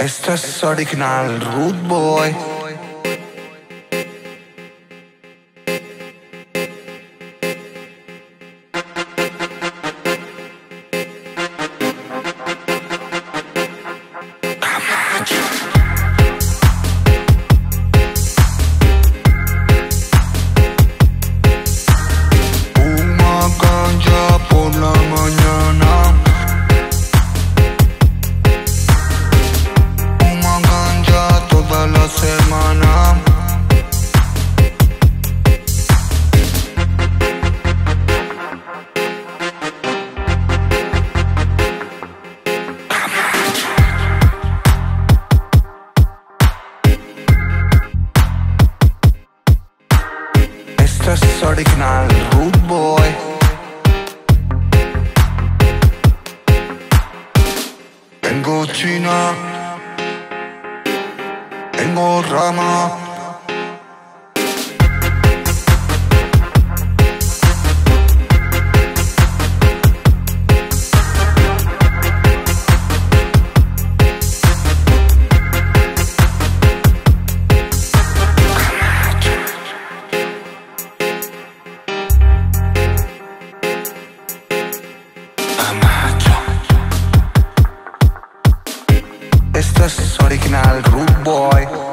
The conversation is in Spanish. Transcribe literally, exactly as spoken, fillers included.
Esto es original Rude Boy. Fuma ganja por la mañana. Fuma ganja toda la semana. Esto es original Rude Boy. Tengo china, tengo rama. Esto es original Rude Boy.